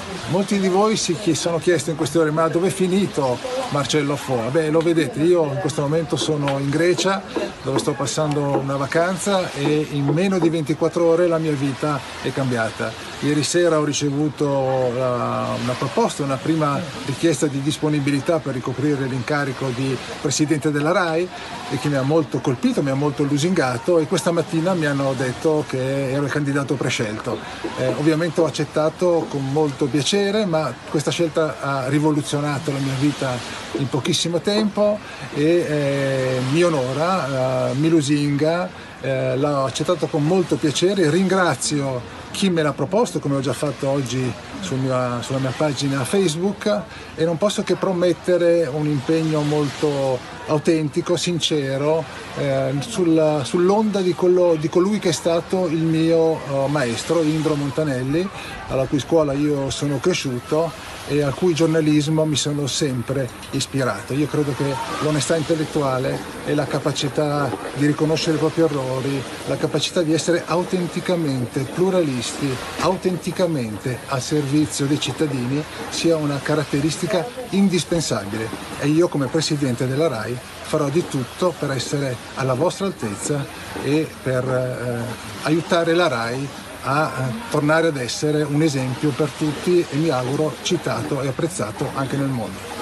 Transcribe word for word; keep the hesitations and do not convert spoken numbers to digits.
Molti di voi si sono chiesti in queste ore: ma dove è finito Marcello Foa? Beh, lo vedete, io in questo momento sono in Grecia, dove sto passando una vacanza, e in meno di ventiquattro ore la mia vita è cambiata. Ieri sera ho ricevuto la, una proposta, una prima richiesta di disponibilità per ricoprire l'incarico di presidente della RAI, e che mi ha molto colpito, mi ha molto lusingato, e questa mattina mi hanno detto che ero il candidato prescelto. Eh, ovviamente ho accettato con molto piacere, ma questa scelta ha rivoluzionato la mia vita in pochissimo tempo e eh, mi onora, eh, mi lusinga, eh, l'ho accettato con molto piacere. Ringrazio chi me l'ha proposto, come ho già fatto oggi sul mio, sulla mia pagina Facebook, e non posso che promettere un impegno molto autentico, sincero, eh, sul, sull'onda di, quello, di colui che è stato il mio uh, maestro, Indro Montanelli, alla cui scuola io sono cresciuto e al cui giornalismo mi sono sempre ispirato. Io credo che l'onestà intellettuale e la capacità di riconoscere i propri errori, la capacità di essere autenticamente pluralisti, autenticamente al servizio dei cittadini, sia una caratteristica indispensabile. E io, come presidente della RAI, farò di tutto per essere alla vostra altezza e per eh, aiutare la RAI a eh, tornare ad essere un esempio per tutti, e mi auguro citato e apprezzato anche nel mondo.